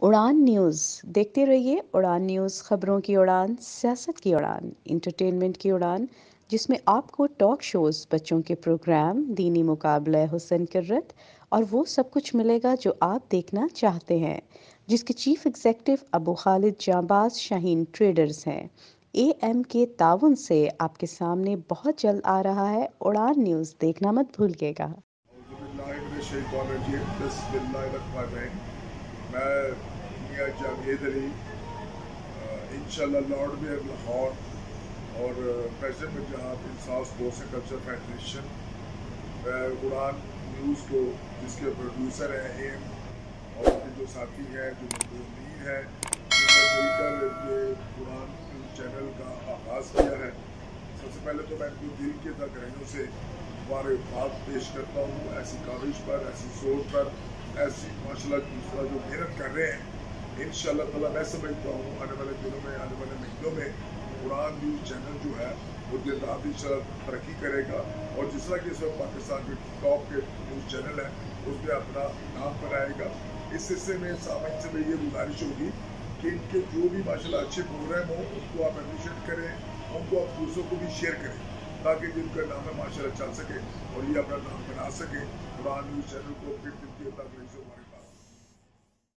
उड़ान न्यूज़ देखते रहिए। उड़ान न्यूज़ खबरों की उड़ान, सियासत की उड़ान, इंटरटेनमेंट की उड़ान, जिसमें आपको टॉक शोज़, बच्चों के प्रोग्राम, दीनी मुकाबला हुसन किर्रत और वो सब कुछ मिलेगा जो आप देखना चाहते हैं, जिसके चीफ एग्जेक्टिव अबू खालिद जांबाज शाहीन ट्रेडर्स हैं। एएम के ताउन से आपके सामने बहुत जल्द आ रहा है उड़ान न्यूज़, देखना मत भूलिएगा। मैं मियाँ जावेद अली इंशाल्लाह लॉर्ड मेयर लाहौर और president Punjab Insaf sports and culture federation Udaan news को जिसके प्रोड्यूसर हैं एम और उनके जो साथी हैं जो मजदूर हैं उन्होंने मिलकर ये उड़ान न्यूज़ चैनल का आगाज़ किया है। सबसे पहले तो मैं इनको दिल के तकरीनों से मुबारकबाद पेश करता हूँ ऐसी काविश पर, ऐसी सोच पर, ऐसी माशाल्लाह दूसरा जो मेहनत कर रहे हैं। इंशाल्लाह ताला मैं समझता हूँ आने वाले दिनों में, आने वाले महीनों में उड़ान न्यूज़ चैनल जो है वो दिन रात इंशाल्लाह तरक्की करेगा और जिस तरह के इस वक्त पाकिस्तान के टॉप के न्यूज़ चैनल है उसमें अपना नाम बनाएगा। इस हिस्से में सामान्य से मेरी ये गुजारिश होगी कि इनके जो भी माशाल्लाह अच्छे प्रोग्राम हो उनको आप अप्रिशिएट करें, उनको आप दूसरों को भी शेयर करें ताकि जिनका नाम है माशाल्लाह चल सके और ये अपना नाम बना सके। उड़ान न्यूज़ चैनल को फिर दिन के तक